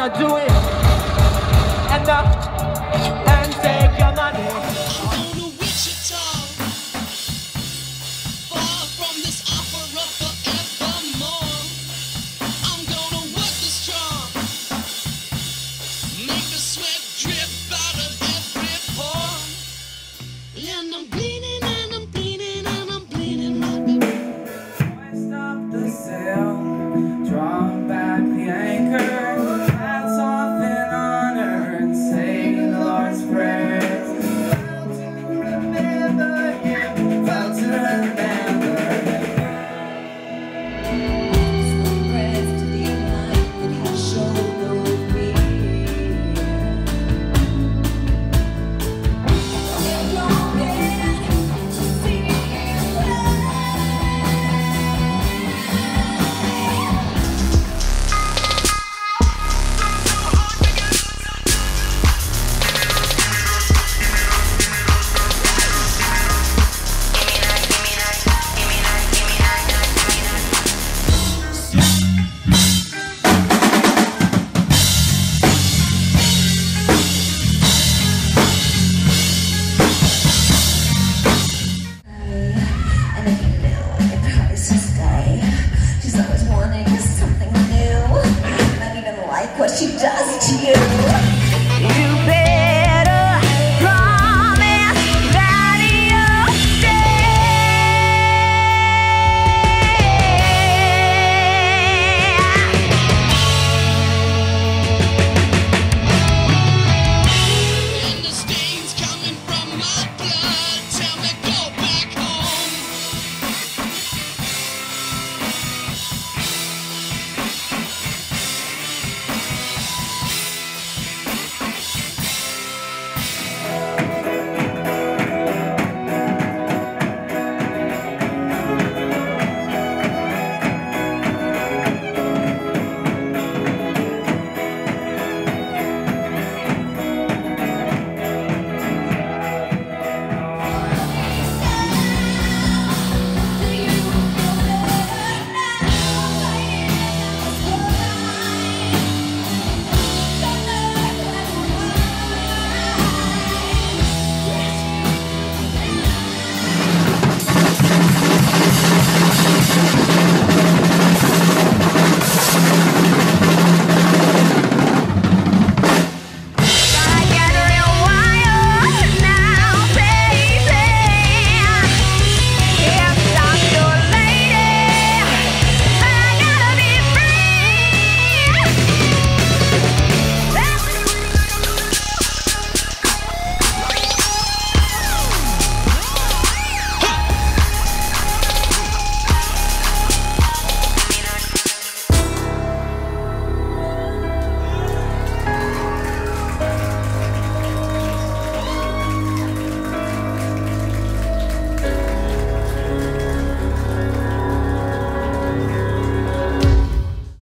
wanna do it. End up and take your money. I'm going to Wichita, far from this opera forevermore. I'm gonna work the strong, make the sweat drip out of every pore. And I'm bleeding and I'm bleeding and I'm bleeding. I stop the sail, draw back the anchor, hats off in honor and say the Lord's prayers. Fell to remember him, fell to remember him. What she does to you. You better promise that you'll And the stains coming from my blood tell me go back home.